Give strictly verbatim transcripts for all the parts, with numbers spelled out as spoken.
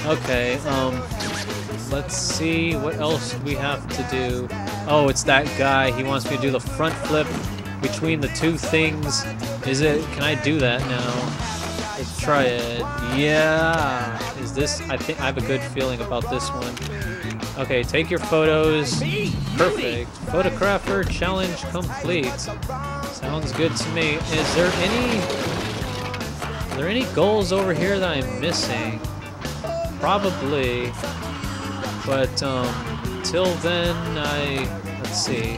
Okay, um, let's see, what else do we have to do? Oh, it's that guy. He wants me to do the front flip between the two things. Is it, can I do that now? Let's try it. Yeah! Is this, I think, I have a good feeling about this one. Okay, take your photos. Perfect. Photographer challenge complete. Sounds good to me. Is there any, are there any goals over here that I'm missing? Probably, but um, till then, I, let's see,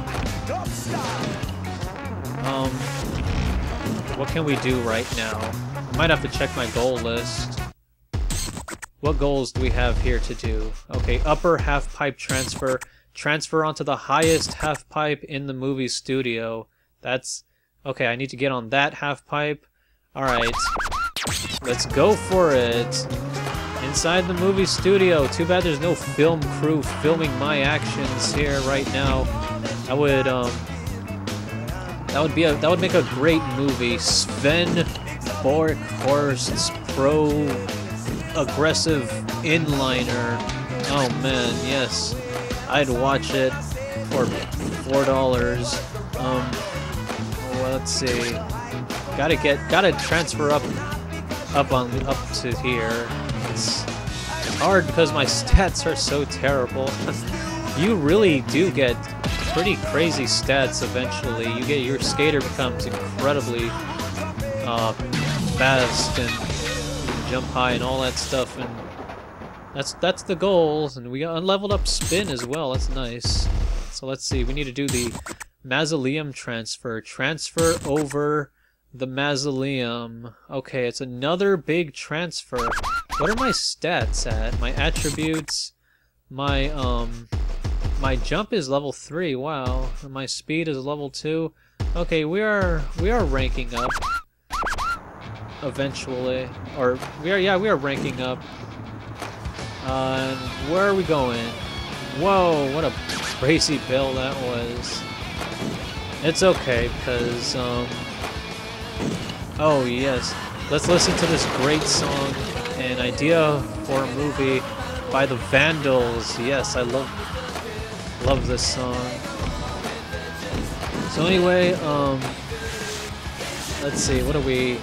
um, what can we do right now? Might have to check my goal list. What goals do we have here to do? Okay, upper half pipe transfer, transfer onto the highest half pipe in the movie studio. That's, okay, I need to get on that half pipe. Alright, let's go for it. Inside the movie studio. Too bad there's no film crew filming my actions here right now. That would um that would be a that would make a great movie. Sven Borkhorst's pro aggressive inliner. Oh man, yes. I'd watch it for four dollars. Um well, let's see. Gotta get gotta transfer up up on up to here. It's hard because my stats are so terrible. You really do get pretty crazy stats eventually. You get your skater becomes incredibly uh, fast and you can jump high and all that stuff, and that's that's the goal. And we got unleveled up spin as well. That's nice. So let's see. We need to do the mausoleum transfer. Transfer over the mausoleum. Okay, it's another big transfer. What are my stats at? My attributes, my um, my jump is level three. Wow, and my speed is level two. Okay, we are we are ranking up eventually, or we are yeah we are ranking up. Uh, and where are we going? Whoa, what a crazy bill that was. It's okay because um. Oh yes, let's listen to this great song, an idea for a movie by the Vandals. Yes, I love love this song. So anyway, um, let's see, what are we?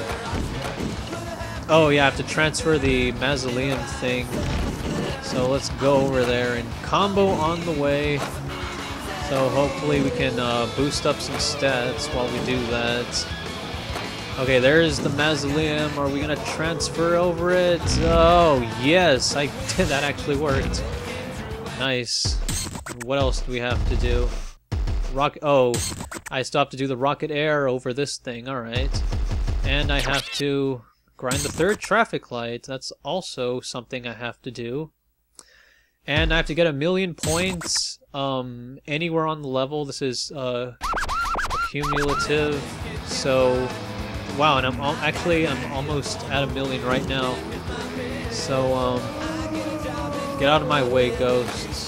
Oh yeah, I have to transfer the mausoleum thing. So let's go over there and combo on the way. So hopefully we can uh, boost up some stats while we do that. Okay, there's the mausoleum. Are we gonna transfer over it? Oh, yes, I did. That actually worked. Nice. What else do we have to do? Rock. Oh, I still have to do the rocket air over this thing. All right. And I have to grind the third traffic light. That's also something I have to do. And I have to get a million points um, anywhere on the level. This is uh, cumulative. So. Wow, and I'm al actually I'm almost at a million right now. So um, get out of my way, ghosts.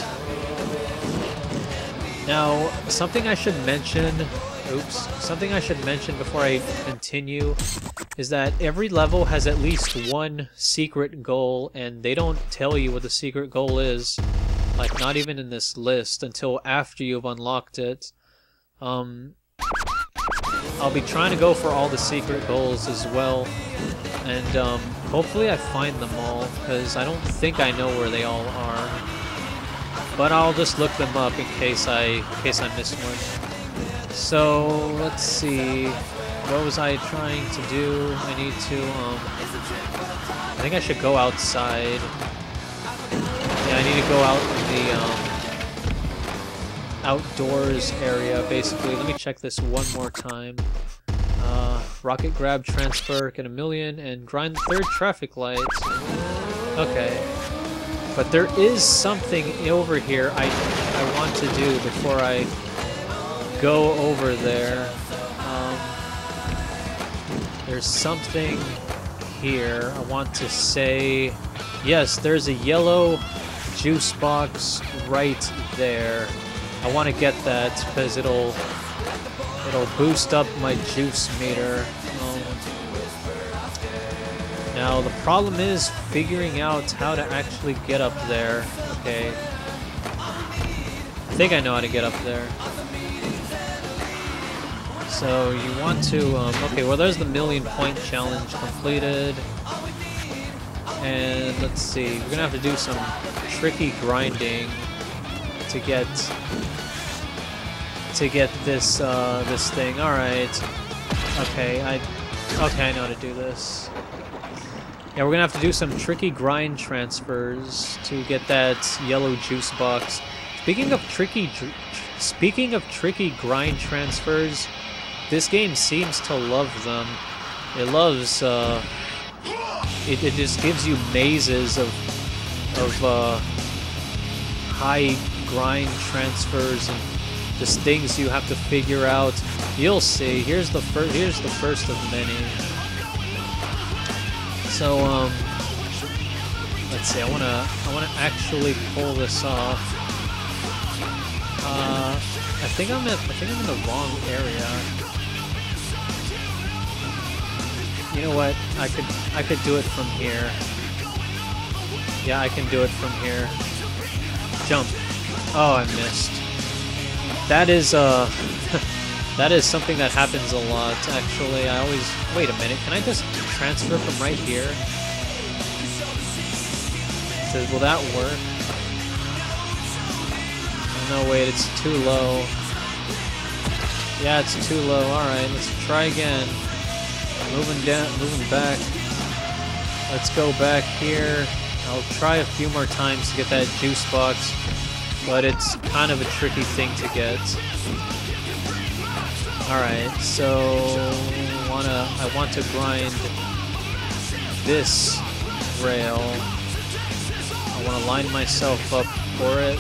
Now, something I should mention. Oops, something I should mention before I continue is that every level has at least one secret goal, and they don't tell you what the secret goal is. Like, not even in this list until after you've unlocked it. Um. I'll be trying to go for all the secret goals as well, and um, hopefully I find them all, because I don't think I know where they all are. But I'll just look them up in case I in case I miss one. So let's see, what was I trying to do? I need to um, I think I should go outside. Yeah, I need to go out in the um, outdoors area, basically. Let me check this one more time. Uh, rocket grab, transfer, get a million, and grind the third traffic light. Okay. But there is something over here I, I want to do before I go over there. Um, there's something here I want to say. Yes, there's a yellow juice box right there. I want to get that because it'll it'll boost up my juice meter. Um, Now the problem is figuring out how to actually get up there. Okay. I think I know how to get up there. So you want to, um, okay, well there's the million point challenge completed. And let's see, we're gonna have to do some tricky grinding to get to get this uh, this thing. All right. Okay, I okay I know how to do this. Yeah, we're gonna have to do some tricky grind transfers to get that yellow juice box. Speaking of tricky, tr speaking of tricky grind transfers, this game seems to love them. It loves. Uh, it, it just gives you mazes of of uh, high grind transfers and just things you have to figure out. You'll see. Here's the first. Here's the first of many. So um, let's see. I wanna. I wanna actually pull this off. Uh, I think I'm. In, I think I'm in the wrong area. You know what? I could. I could do it from here. Yeah, I can do it from here. Jump. Oh, I missed. That is uh. That is something that happens a lot, actually. I always... Wait a minute, can I just transfer from right here? So, will that work? Oh, no, wait, it's too low. Yeah, it's too low. Alright, let's try again. Moving down, moving back. Let's go back here. I'll try a few more times to get that juice box, but it's kind of a tricky thing to get. Alright, so wanna I want to grind this rail. I wanna line myself up for it.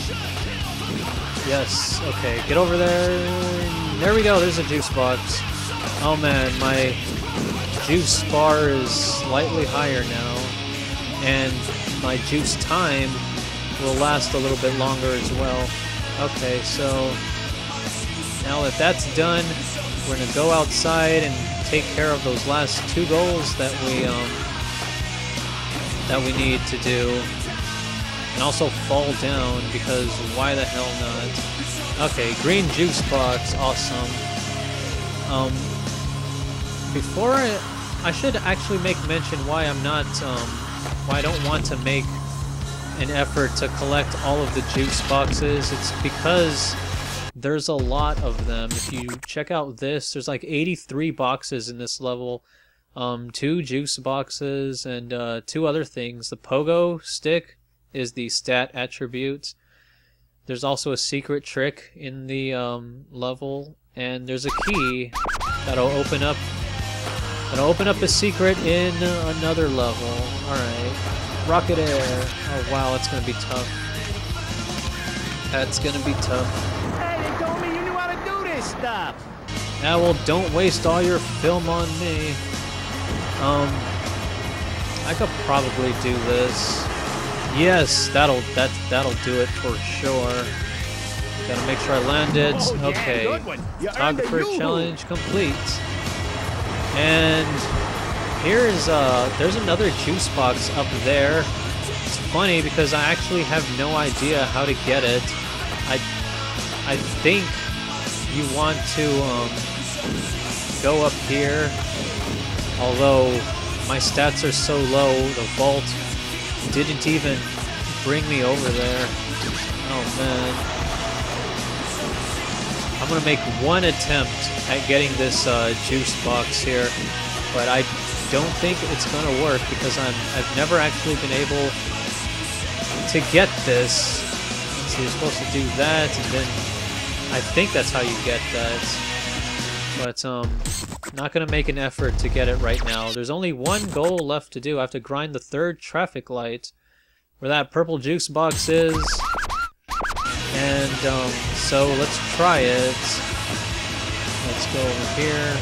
Yes, okay, get over there. There we go, there's a juice box. Oh man, my juice bar is slightly higher now, and my juice time will last a little bit longer as well. Okay, so now that that's done, we're gonna go outside and take care of those last two goals that we um that we need to do, and also fall down because why the hell not? Okay, green juice box, awesome. Um, before I, I should actually make mention why I'm not um why I don't want to make an effort to collect all of the juice boxes. It's because there's a lot of them. If you check out this, there's like eighty-three boxes in this level. Um, two juice boxes and uh, two other things. The pogo stick is the stat attribute. There's also a secret trick in the um, level, and there's a key that'll open up that'll open up a secret in another level. All right, rocket air. Oh wow, it's gonna be tough. That's gonna be tough. Stop. Yeah, well, don't waste all your film on me. Um, I could probably do this. Yes, that'll that that'll do it for sure. Gotta make sure I land it. Oh, yeah, okay, good one. You photographer earned a challenge complete. And here's uh, there's another juice box up there. It's funny because I actually have no idea how to get it. I I think you want to um, go up here, although my stats are so low, the vault didn't even bring me over there. Oh man. I'm gonna make one attempt at getting this uh, juice box here, but I don't think it's gonna work because I'm, I've never actually been able to get this. So you're supposed to do that, and then I think that's how you get that, but um, not gonna make an effort to get it right now. There's only one goal left to do. I have to grind the third traffic light, where that purple juice box is, and um, so let's try it. Let's go over here,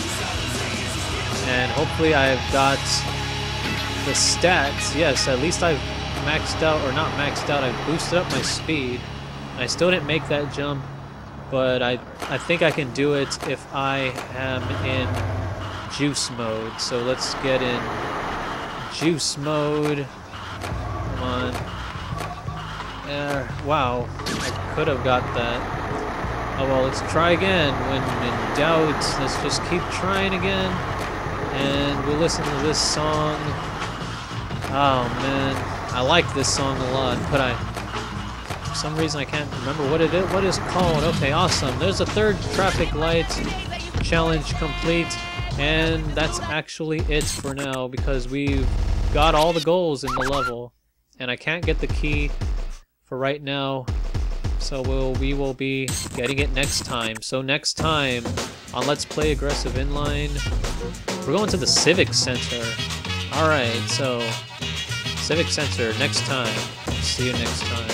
and hopefully I've got the stats. Yes, at least I've maxed out, or not maxed out, I've boosted up my speed. I still didn't make that jump, but I, I think I can do it if I am in juice mode. So let's get in juice mode. Come on. Uh, wow, I could have got that. Oh well, let's try again. When in doubt, let's just keep trying again. And we'll listen to this song. Oh man, I like this song a lot, but I, for some reason I can't remember what it is. What is called? Okay, awesome. There's a third traffic light challenge complete, and that's actually it for now because we've got all the goals in the level, and I can't get the key for right now. So we'll, we will be getting it next time. So next time on Let's Play Aggressive Inline, we're going to the Civic Center. Alright, so Civic Center next time. See you next time.